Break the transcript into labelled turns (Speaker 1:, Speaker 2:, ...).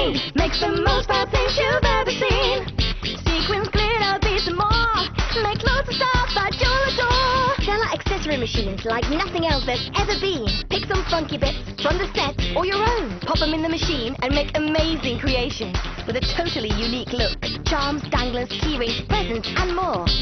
Speaker 1: machine makes the most fab things you've ever seen. Sequins, glitter, beads and more. Make loads of stuff that you'll adore. Cella accessory machines like nothing else there's ever been. Pick some funky bits from the set or your own. Pop them in the machine and make amazing creations with a totally unique look. Charms, danglers, key rings, presents and more.